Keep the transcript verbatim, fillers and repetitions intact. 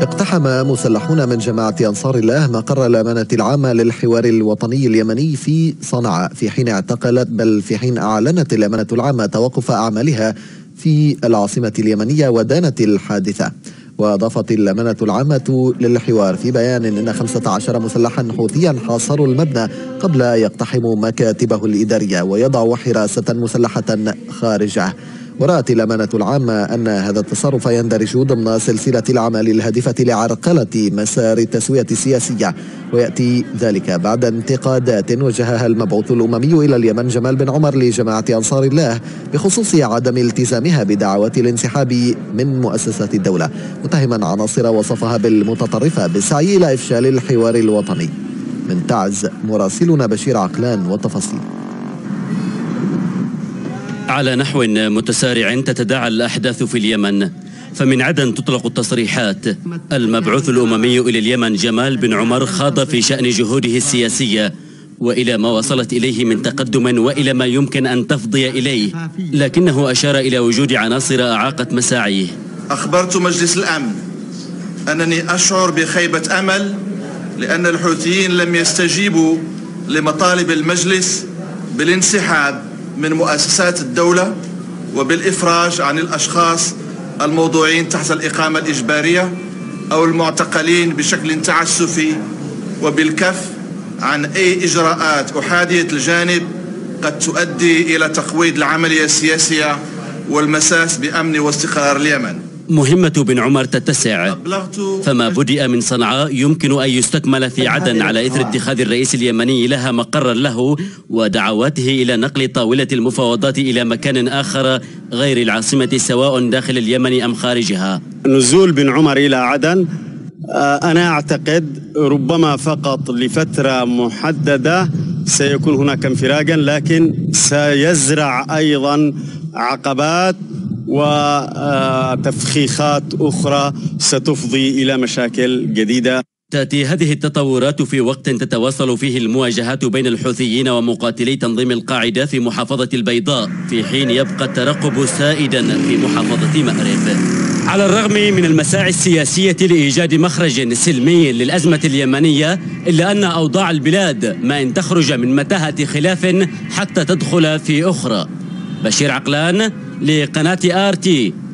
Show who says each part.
Speaker 1: اقتحم مسلحون من جماعة أنصار الله مقر الأمانة العامة للحوار الوطني اليمني في صنعاء، في حين اعتقلت بل في حين أعلنت الأمانة العامة توقف أعمالها في العاصمة اليمنية ودانت الحادثة. وأضافت الأمانة العامة للحوار في بيان أن خمسة عشر مسلحا حوثيا حاصروا المبنى قبل يقتحموا مكاتبه الإدارية ويضعوا حراسة مسلحة خارجه. ورأت الأمانة العامة أن هذا التصرف يندرج ضمن سلسلة الأعمال الهادفة لعرقلة مسار التسوية السياسية، ويأتي ذلك بعد انتقادات وجهها المبعوث الأممي إلى اليمن جمال بن عمر لجماعة أنصار الله بخصوص عدم التزامها بدعوات الانسحاب من مؤسسات الدولة، متهما عناصر وصفها بالمتطرفة بالسعي إلى إفشال الحوار الوطني. من تعز مراسلنا بشير عقلان والتفاصيل.
Speaker 2: على نحو متسارع تتداعى الأحداث في اليمن، فمن عدن تطلق التصريحات. المبعوث الأممي إلى اليمن جمال بن عمر خاض في شأن جهوده السياسية وإلى ما وصلت إليه من تقدم وإلى ما يمكن أن تفضي إليه، لكنه أشار إلى وجود عناصر أعاقت مساعيه.
Speaker 3: أخبرت مجلس الأمن أنني أشعر بخيبة أمل لأن الحوثيين لم يستجيبوا لمطالب المجلس بالانسحاب من مؤسسات الدولة وبالإفراج عن الأشخاص الموضوعين تحت الإقامة الإجبارية أو المعتقلين بشكل تعسفي، وبالكف عن أي إجراءات أحادية الجانب قد تؤدي إلى تقويض العملية السياسية والمساس بأمن واستقرار اليمن.
Speaker 2: مهمة بن عمر تتسع، فما بدأ من صنعاء يمكن أن يستكمل في عدن على إثر اتخاذ الرئيس اليمني لها مقرا له ودعواته إلى نقل طاولة المفاوضات إلى مكان آخر غير العاصمة سواء داخل اليمن أم خارجها.
Speaker 4: نزول بن عمر إلى عدن أنا أعتقد ربما فقط لفترة محددة سيكون هناك انفراجا، لكن سيزرع أيضا عقبات وتفخيخات أخرى ستفضي إلى مشاكل جديدة.
Speaker 2: تأتي هذه التطورات في وقت تتواصل فيه المواجهات بين الحوثيين ومقاتلي تنظيم القاعدة في محافظة البيضاء، في حين يبقى الترقب سائدا في محافظة مأرب. على الرغم من المساعي السياسية لإيجاد مخرج سلمي للأزمة اليمنية، إلا أن أوضاع البلاد ما إن تخرج من متاهة خلاف حتى تدخل في أخرى. بشير عقلان لقناة آر تي